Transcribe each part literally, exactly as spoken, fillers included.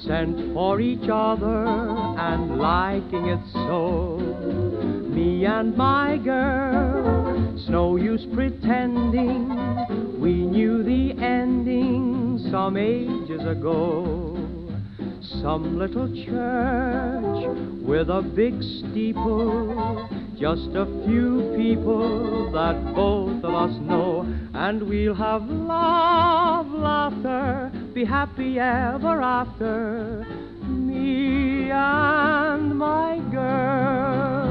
sent for each other and liking it so. Me and my girl, it's no use pretending, we knew the ending some ages ago. Some little church with a big steeple, just a few people that both of us know, and we'll have love, laughter, be happy ever after, me and my girl.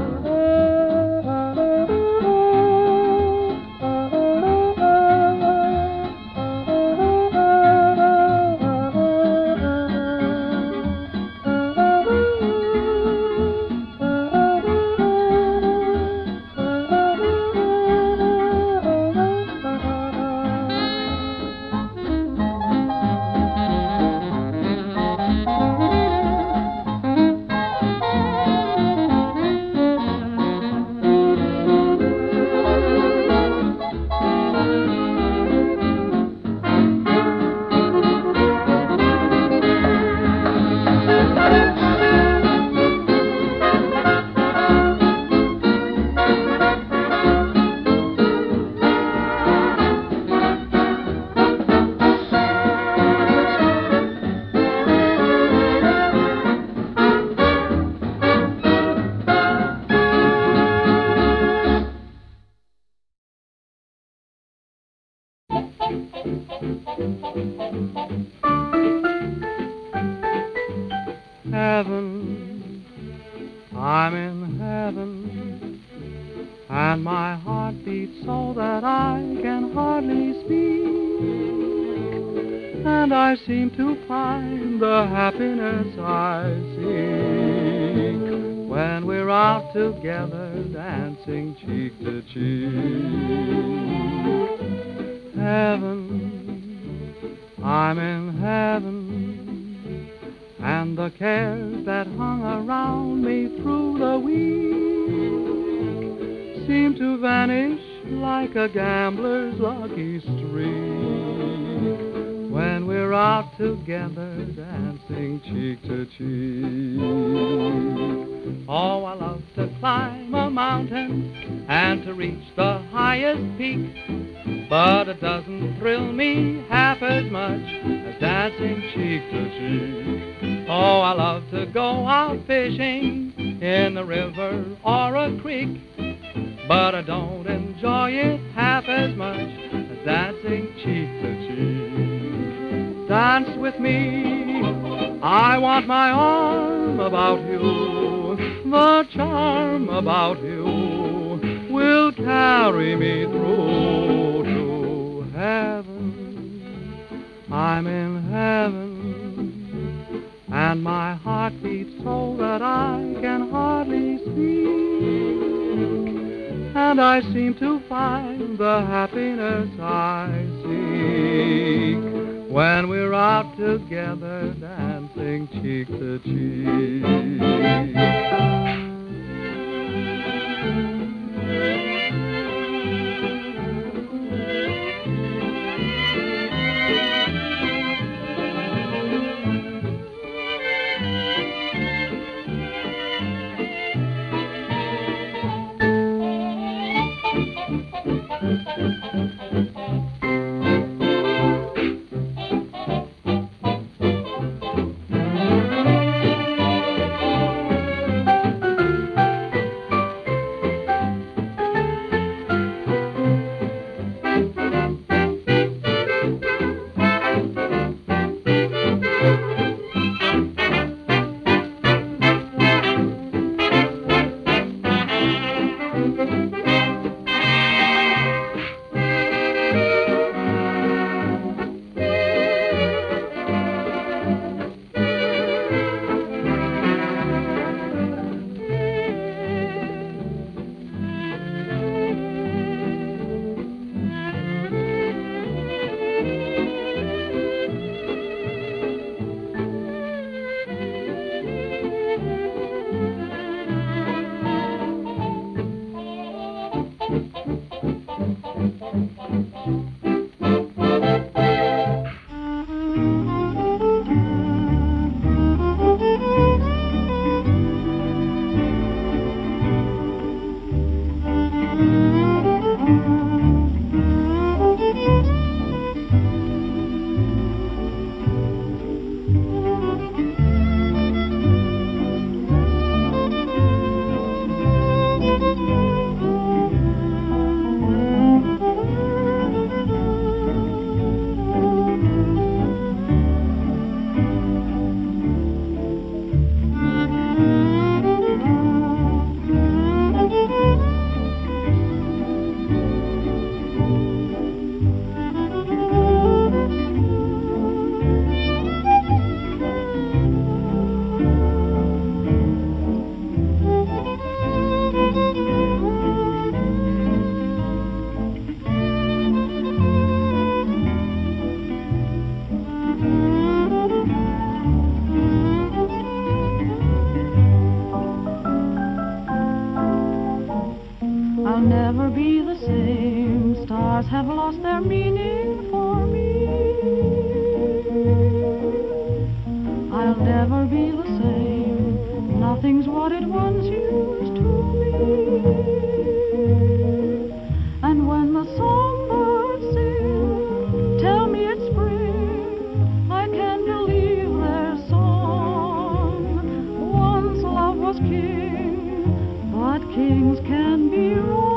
Heaven, I'm in heaven, and my heart beats so that I can hardly speak, and I seem to find the happiness I seek when we're out together dancing cheek to cheek. Heaven, I'm in heaven, and the cares that hung around me through the week seem to vanish like a gambler's lucky streak when we're out together dancing cheek to cheek. Oh, I love to climb a mountain and to reach the highest peak, but it doesn't thrill me half as much as dancing cheek to cheek. Oh, I love to go out fishing in a river or a creek, but I don't enjoy it half as much as dancing cheek to cheek. Dance with me, I want my arm about you, the charm about you will carry me through to heaven. I'm in heaven, and my heart beats so that I can hardly speak, and I seem to find the happiness I seek when we're out together dancing cheek to cheek. never be the same. Stars have lost their meaning for me. I'll never be the same. Nothing's what it once used to be. And when the songbirds sing, tell me it's spring, I can't believe their song. Once love was king, but kings can be wrong.